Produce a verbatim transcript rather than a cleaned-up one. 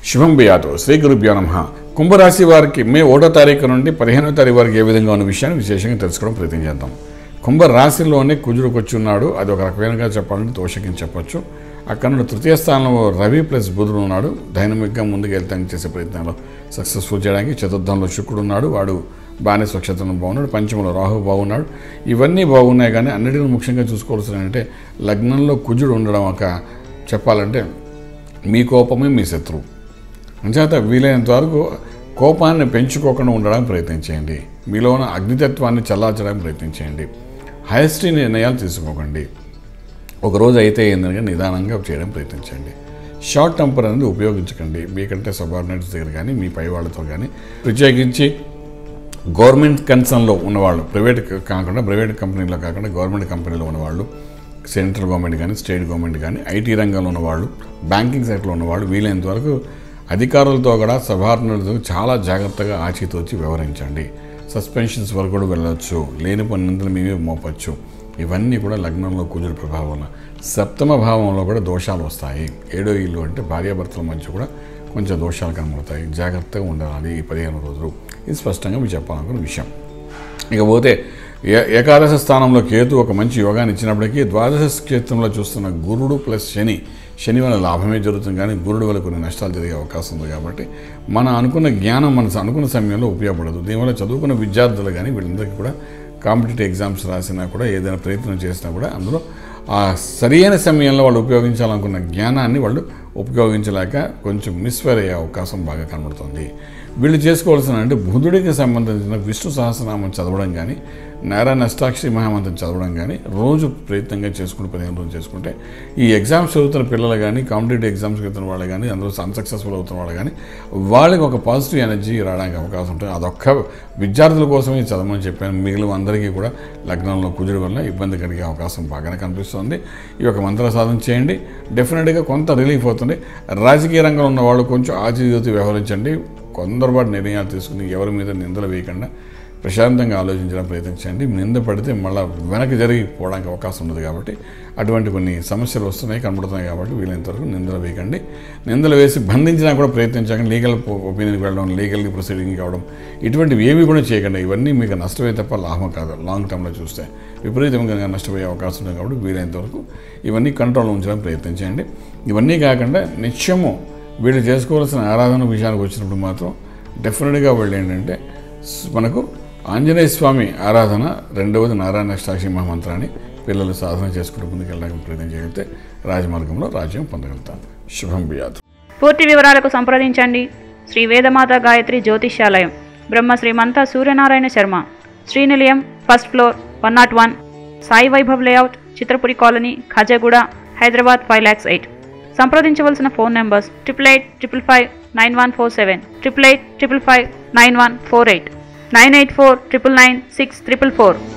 శుభం బియాతో శ్రీ గురుభ్యో నమః. కుంభరాశి వారికి మే ఒకటో తారీఖు నుండి పదిహేనో తారీఖు వరకు ఏ విధంగా ఉన్న విషయాన్ని విశేషంగా తెలుసుకోవడం ప్రయత్నం చేద్దాం. కుంభరాశిలోనే కుజుడుకు వచ్చి ఉన్నాడు. అది ఒక రకమైనగా చెప్పాలంటే దోషకని చెప్పొచ్చు. అక్కడ నుండి తృతీయ స్థానంలో రవి ప్లస్ బుధుడు ఉన్నాడు. డైనమిక్గా ముందుకు వెళ్తానికి చేసే ప్రయత్నాలు సక్సెస్ఫుల్ చేయడానికి. చతుర్థంలో శుక్రుడు ఉన్నాడు, వాడు బాగానే స్వచ్ఛతను బాగున్నాడు. పంచమంలో రాహు బాగున్నాడు. ఇవన్నీ బాగున్నాయి, కానీ అన్నిటిని ముఖ్యంగా చూసుకోవాల్సిన అంటే లగ్నంలో కుజుడు ఉండడం ఒక చెప్పాలంటే మీ కోపమే మీ శత్రువు. అంచేత వీలైనంత వరకు కోపాన్ని పెంచుకోకుండా ఉండడానికి ప్రయత్నించేయండి. మీలో ఉన్న అగ్నితత్వాన్ని చల్లార్చడానికి ప్రయత్నించేయండి. హైయెస్ట్ నిర్ణయాలు తీసుకోకండి. ఒకరోజు అయితే ఏంటంటే నిదానంగా చేయడం ప్రయత్నించండి. షార్ట్ టెంపర్ అనేది ఉపయోగించకండి. మీకంటే సబార్డినేట్స్ దగ్గర కానీ మీ పై వాళ్ళతో కానీ, ప్రత్యేకించి గవర్నమెంట్ కన్సర్న్లో ఉన్నవాళ్ళు, ప్రైవేట్ కాకుండా ప్రైవేట్ కంపెనీలో కాకుండా గవర్నమెంట్ కంపెనీలో ఉన్నవాళ్ళు, సెంట్రల్ గవర్నమెంట్ కానీ స్టేట్ గవర్నమెంట్ కానీ, ఐటీ రంగంలో ఉన్నవాళ్ళు, బ్యాంకింగ్ సెక్టర్లో ఉన్నవాళ్ళు వీలైనంత వరకు అధికారులతో కూడా సబార్డినేట్లతో చాలా జాగ్రత్తగా ఆచితూచి వ్యవహరించండి. సస్పెన్షన్స్ వరకు కూడా వెళ్ళవచ్చు. లేని పనులంతా మేమే మోపచ్చు. ఇవన్నీ కూడా లగ్నంలో కుజుడు ప్రభావం వల్ల. సప్తమ భావంలో కూడా దోషాలు వస్తాయి. ఏడో ఇల్లు అంటే భార్యాభర్తల మధ్య కూడా కొంచెం దోషాలు కనబడతాయి. జాగ్రత్తగా ఉండాలి ఈ పదిహేను రోజులు. ఇది స్పష్టంగా మీకు చెప్పాలనుకున్న విషయం. ఇకపోతే ఏ ఏకాదశ స్థానంలో కేతు ఒక మంచి యోగాన్ని ఇచ్చినప్పటికీ ద్వాదశ క్షేత్రంలో చూస్తున్న గురుడు ప్లస్ శని శని వల్ల లాభమే జరుగుతుంది, కానీ గురుడు వల్ల కొన్ని నష్టాలు జరిగే అవకాశం ఉంది. కాబట్టి మన అనుకున్న జ్ఞానం మన అనుకున్న సమయంలో ఉపయోగపడదు. దీనివల్ల చదువుకున్న విద్యార్థులు కానీ వీళ్ళందరికీ కూడా కాంపిటేటివ్ ఎగ్జామ్స్ రాసినా కూడా ఏదైనా ప్రయత్నం చేసినా కూడా అందులో ఆ సరైన సమయంలో వాళ్ళు ఉపయోగించాలనుకున్న జ్ఞానాన్ని వాళ్ళు ఉపయోగించలేక కొంచెం మిస్ఫైర్ అయ్యే అవకాశం బాగా కనబడుతుంది. వీళ్ళు చేసుకోవాల్సిన అంటే బుధుడికి సంబంధించిన విష్ణు సహస్రనామం చదవడం కానీ, నారాయణ అష్టాక్షరి మహామంత్రం చదవడం కానీ రోజు ప్రయత్నంగా చేసుకుంటూ పదిహేను రోజులు చేసుకుంటే ఈ ఎగ్జామ్స్ చదువుతున్న పిల్లలు కానీ, కాంపిటేటివ్ ఎగ్జామ్స్ చదువుతున్న వాళ్ళు కానీ, అందులో అన్సక్సెస్ఫుల్ అవుతున్న వాళ్ళు కానీ వాళ్ళకి ఒక పాజిటివ్ ఎనర్జీ రావడానికి అవకాశం ఉంటుంది. అదొక్క విద్యార్థుల కోసమే చదవమని చెప్పాను. మిగిలిన అందరికీ కూడా లగ్నంలో కుజుడు వల్ల ఇబ్బంది కలిగే అవకాశం బాగానే కనిపిస్తుంది. ఈ యొక్క మంత్ర సాధన చేయండి, డెఫినెట్గా కొంత రిలీఫ్ అవుతుంది. రాజకీయ రంగంలో ఉన్న వాళ్ళు కొంచెం ఆచితూచి వ్యవహరించండి. కొందరుబాటు నిర్ణయాలు తీసుకుని ఎవరి మీద నిందలు వేయకుండా ప్రశాంతంగా ఆలోచించడం ప్రయత్నించండి. నింద పడితే మళ్ళీ వెనక్కి జరిగిపోవడానికి అవకాశం ఉంది. కాబట్టి అటువంటి కొన్ని సమస్యలు వస్తున్నాయి, కనబడుతున్నాయి. కాబట్టి వీలైనంతవరకు నిందలు వేయకండి. నిందలు వేసి బంధించినా కూడా ప్రయత్నించకండి. లీగల్ ఒపీనియన్కి వెళ్ళడం, లీగల్కి ప్రొసీడింగ్ కావడం, ఇటువంటివి ఏవి కూడా చేయకండి. ఇవన్నీ మీకు నష్టపోయే తప్ప లాభం కాదు. లాంగ్ టర్మ్లో చూస్తే విపరీతంగా నష్టపోయే అవకాశం ఉంది. కాబట్టి వీలైనంతవరకు ఇవన్నీ కంట్రోల్లో ఉంచడానికి ప్రయత్నించండి. ఇవన్నీ కాకుండా నిత్యము వీళ్ళు చేసుకోవాల్సిన ఆరాధన విషయానికి వచ్చినప్పుడు మాత్రం డెఫినెట్గా వాళ్ళు ఏంటంటే మనకు ఆంజనేయ స్వామి ఆరాధన, రెండవది నారాయణ అష్టాక్షరి మహామంత్రాన్ని పిల్లలు సాధన చేసుకుంటూ ముందుకు వెళ్ళడానికి ప్రయత్నం చేయగలిగితే రాజమార్గంలో రాజ్యం పొందగలుగుతారు. శుభం బియాత్. పూర్తి వివరాలకు సంప్రదించండి Shri Vedamata Gayatri Jyotishyalayam, Brahma Srimantha Suryanarayana Sharma, Srinilayam, first floor, one nought one, Sai Vaibhav layout, Chitrapuri colony, Khajaguda, Hyderabad five lakhs eight. సంప్రదించవలసిన phone numbers triple eight triple five nine one four seven, triple eight triple five nine one four eight, nine eight four triple nine six triple four.